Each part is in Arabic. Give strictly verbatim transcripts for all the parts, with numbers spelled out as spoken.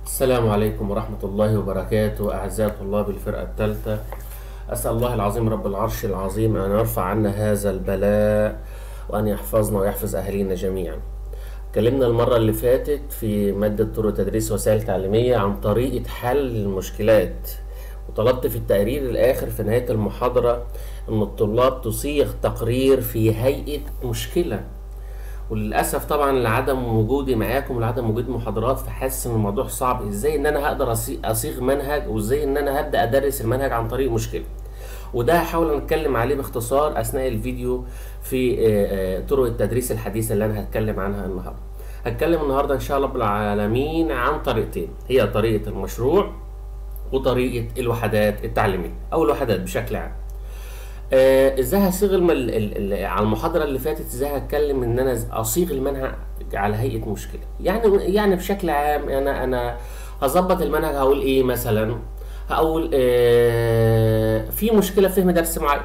السلام عليكم ورحمة الله وبركاته أعزائي طلاب الفرقة الثالثة. أسأل الله العظيم رب العرش العظيم أن يرفع عنا هذا البلاء وأن يحفظنا ويحفظ أهالينا جميعا. اتكلمنا المرة اللي فاتت في مادة طرق تدريس وسائل تعليمية عن طريقة حل المشكلات، وطلبت في التقرير الآخر في نهاية المحاضرة أن الطلاب تصيغ تقرير في هيئة مشكلة. وللاسف طبعا لعدم وجودي معاكم ولعدم وجود محاضرات فحاسس ان الموضوع صعب، ازاي ان انا هقدر اصيغ منهج وازاي ان انا هبدا ادرس المنهج عن طريق مشكله. وده هحاول نتكلم عليه باختصار اثناء الفيديو في طرق التدريس الحديثه اللي انا هتكلم عنها النهارده. هتكلم النهارده ان شاء الله رب العالمين عن طريقتين، هي طريقه المشروع وطريقه الوحدات التعليميه او الوحدات بشكل عام. آه ازاي هصيغ الم... ال... ال... ال... على المحاضره اللي فاتت ازاي هتكلم ان انا اصيغ المنهج على هيئه مشكله. يعني يعني بشكل عام انا انا هظبط المنهج. هقول ايه مثلا؟ هقول آه في مشكله في فهم درس معين،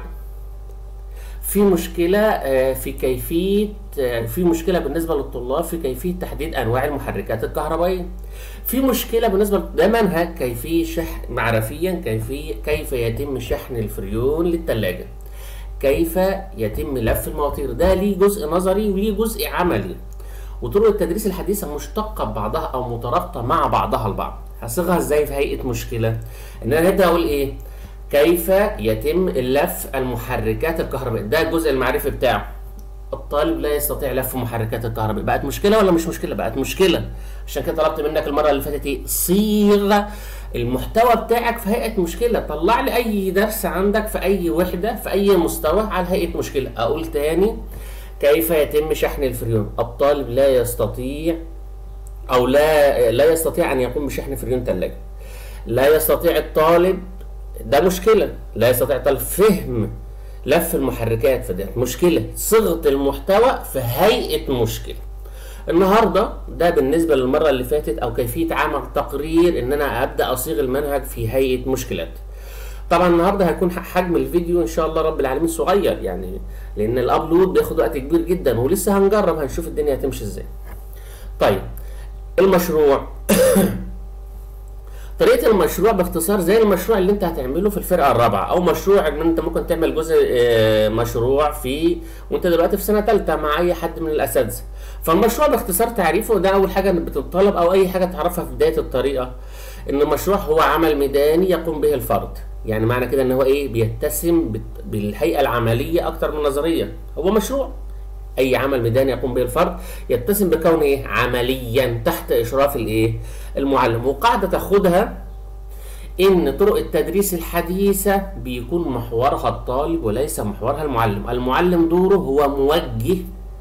في مشكله آه في كيفيه آه في مشكله بالنسبه للطلاب في كيفيه تحديد انواع المحركات الكهربائيه، في مشكله بالنسبه ده منهج كيفيه شحن معرفيا كيفيه كيف يتم شحن الفريون للثلاجه، كيف يتم لف المواتير. ده ليه جزء نظري وليه جزء عملي، وطرق التدريس الحديثه مشتقه ببعضها او مترابطه مع بعضها البعض. هصيغها ازاي في هيئه مشكله؟ ان انا هبدا اقول ايه؟ كيف يتم لف المحركات الكهربائيه، ده الجزء المعرفي بتاعه. الطالب لا يستطيع لف محركات الكهرباء. بقت مشكله ولا مش مشكله؟ بقت مشكله. عشان كده طلبت منك المره اللي فاتت ايه؟ صيغ المحتوى بتاعك في هيئه مشكله. طلع لي اي درس عندك في اي وحده في اي مستوى على هيئه مشكله. اقول تاني: كيف يتم شحن الفريون؟ الطالب لا يستطيع او لا لا يستطيع ان يقوم بشحن فريون ثلاجه. لا يستطيع الطالب، ده مشكله، لا يستطيع الطالب فهم لف المحركات، فده مشكله. صيغه المحتوى في هيئه مشكله. النهارده ده بالنسبه للمره اللي فاتت او كيفيه عمل تقرير ان انا ابدا اصيغ المنهج في هيئه مشكلات. طبعا النهارده هيكون حجم الفيديو ان شاء الله رب العالمين صغير، يعني لان الابلود بياخد وقت كبير جدا ولسه هنجرب هنشوف الدنيا هتمشي ازاي. طيب المشروع طريقه المشروع باختصار زي المشروع اللي انت هتعمله في الفرقه الرابعه، او مشروع ان انت ممكن تعمل جزء مشروع في وانت دلوقتي في سنه ثالثه مع اي حد من الاساتذه. فالمشروع باختصار تعريفه ده اول حاجه بتطلب او اي حاجه تعرفها في بدايه الطريقه، ان المشروع هو عمل ميداني يقوم به الفرد. يعني معنى كده ان هو ايه؟ بيتسم بالهيئه العمليه اكتر من النظريه. هو مشروع اي عمل ميداني يقوم به الفرد يتسم بكونه ايه؟ عمليا تحت اشراف الايه؟ المعلم. وقاعده تاخدها ان طرق التدريس الحديثه بيكون محورها الطالب وليس محورها المعلم. المعلم دوره هو موجه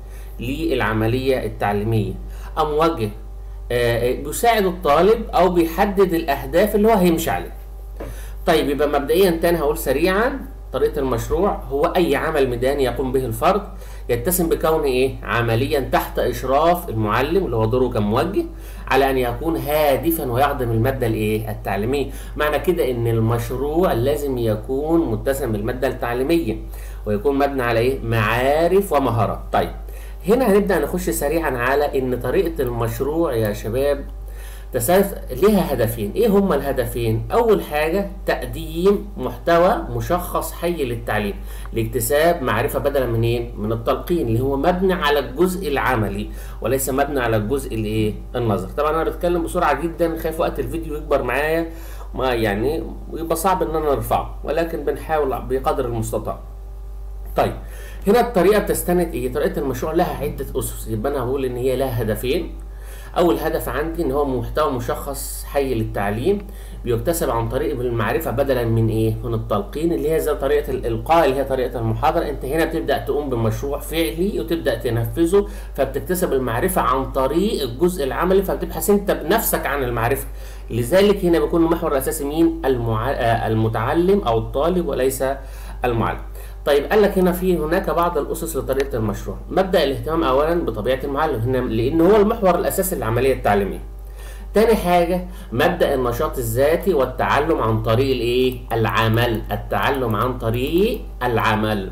للعمليه التعليميه، او موجه آه بيساعد الطالب او بيحدد الاهداف اللي هو هيمشي عليها. طيب يبقى مبدئيا تاني هقول سريعا: طريقه المشروع هو اي عمل ميداني يقوم به الفرد يتسم بكونه ايه؟ عمليا تحت اشراف المعلم اللي هو دوره كموجه، على ان يكون هادفا ويخدم الماده الايه؟ التعليميه. معنى كده ان المشروع لازم يكون متسم بالماده التعليميه ويكون مبني على ايه؟ معارف ومهارات. طيب هنا هنبدا نخش سريعا على ان طريقه المشروع يا شباب تساوي ليها هدفين. ايه هما الهدفين؟ اول حاجه تقديم محتوى مشخص حي للتعليم لاكتساب معرفه بدلا من ايه؟ من التلقين اللي هو مبني على الجزء العملي وليس مبني على الجزء الايه؟ النظري. طبعا انا بتكلم بسرعه جدا، خايف وقت الفيديو يكبر معايا ما يعني ويبقى صعب ان انا ارفعه، ولكن بنحاول بقدر المستطاع. طيب هنا الطريقه بتستند ايه؟ طريقه المشروع لها عده اسس. يبقى انا هقول ان هي لها هدفين. اول هدف عندي ان هو محتوى مشخص حي للتعليم بيكتسب عن طريق المعرفه بدلا من ايه؟ من التلقين اللي هي زي طريقه الالقاء اللي هي طريقه المحاضره. انت هنا بتبدا تقوم بمشروع فعلي وتبدا تنفذه، فبتكتسب المعرفه عن طريق الجزء العملي، فبتبحث انت بنفسك عن المعرفه. لذلك هنا بيكون المحور الاساسي مين؟ المع... المتعلم او الطالب وليس المعلم. طيب قال لك هنا في هناك بعض الاسس لطريقه المشروع. مبدا الاهتمام اولا بطبيعه المعلم هنا لان هو المحور الاساسي للعمليه التعليميه. تاني حاجه مبدا النشاط الذاتي والتعلم عن طريق الايه؟ العمل. التعلم عن طريق العمل.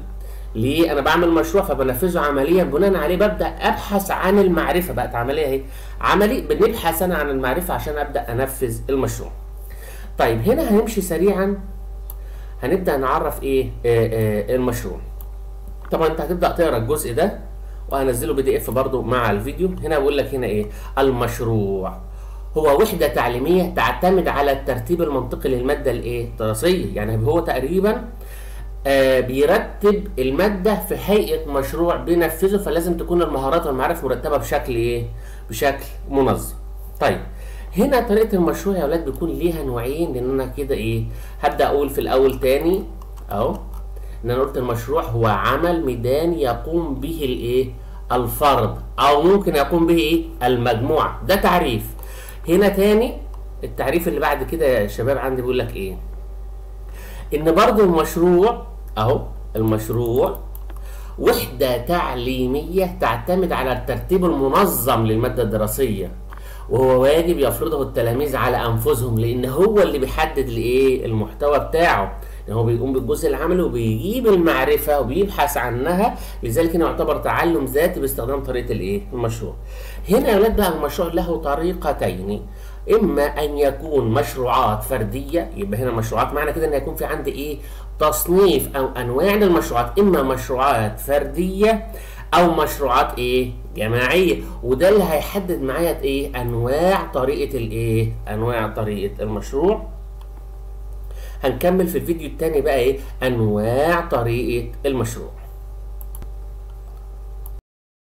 ليه؟ انا بعمل مشروع فبنفذه عمليا، بناء عليه ببدا ابحث عن المعرفه، بقت عمليه اهي، عملي بنبحث انا عن المعرفه عشان ابدا انفذ المشروع. طيب هنا هنمشي سريعا، هنبدا نعرف ايه آه آه المشروع. طبعا انت هتبدا تقرا الجزء ده وهنزله بي دي اف برضو مع الفيديو. هنا بقول لك هنا ايه؟ المشروع هو وحده تعليميه تعتمد على الترتيب المنطقي للماده الايه؟ الدراسيه. يعني هو تقريبا آه بيرتب الماده في هيئه مشروع بينفذه، فلازم تكون المهارات والمعارف مرتبه بشكل ايه؟ بشكل منظم. طيب هنا طريقه المشروع يا اولاد بيكون ليها نوعين، لان انا كده ايه؟ هبدا اقول في الاول تاني اهو ان انا قلت المشروع هو عمل ميداني يقوم به الايه؟ الفرد، او ممكن يقوم به ايه؟ المجموعه. ده تعريف. هنا تاني التعريف اللي بعد كده يا شباب عندي بيقول لك ايه؟ ان برضو المشروع اهو، المشروع وحده تعليميه تعتمد على الترتيب المنظم للماده الدراسيه، وهو واجب يفرضه التلاميذ على انفسهم، لان هو اللي بيحدد الايه؟ المحتوى بتاعه. هو بيقوم بالجزء العملي وبيجيب المعرفه وبيبحث عنها، لذلك هنا يعتبر تعلم ذاتي باستخدام طريقه الايه؟ المشروع. هنا يا ولاد بقى المشروع له طريقتين، اما ان يكون مشروعات فرديه، يبقى هنا مشروعات معنى كده ان يكون في عندي ايه؟ تصنيف او انواع للمشروعات، اما مشروعات فرديه او مشروعات ايه؟ جماعيه. وده اللي هيحدد معايا ايه؟ انواع طريقه الايه؟ انواع طريقه المشروع. هنكمل في الفيديو التاني بقى ايه؟ انواع طريقه المشروع.